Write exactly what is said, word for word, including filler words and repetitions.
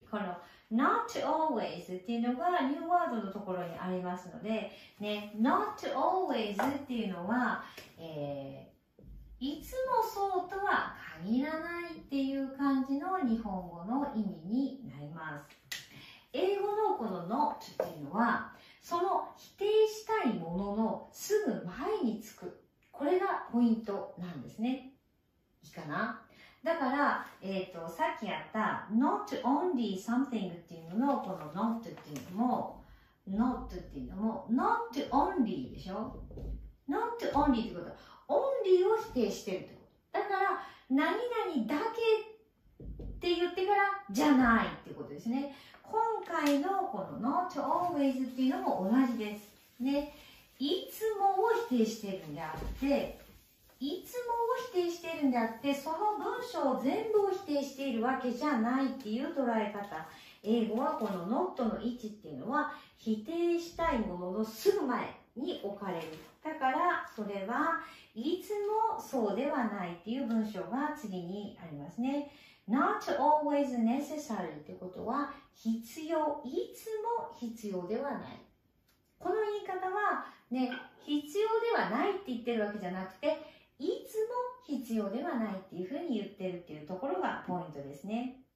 この not always っていうのがニューワードのところにありますので、ね、not always っていうのは、えー、いつもそうとは限らないっていう感じの日本語の意味になります。英語のこの not っていうのは、その否定したいもののすぐ前につく。これがポイントなんですね。いいかな？だから、えっと、さっきやった not only something っていうののこの not っていうのも not っていうのも not only でしょ？ not only ってことは only を否定してるってこと。だから、何々だけって言ってからじゃないってことですね。今回のこの not always っていうのも同じです。ね。いつもを否定してるんであって、いつもを否定しているんであって、その文章全部を否定しているわけじゃないっていう捉え方。英語はこの not の位置っていうのは否定したいもののすぐ前に置かれる。だからそれはいつもそうではないっていう文章が次にありますね。not always necessary ってことは必要、いつも必要ではない。この言い方はね、必要ではないって言ってるわけじゃなくて、いつも必要ではないっていうふうに言ってるっていうところがポイントですね。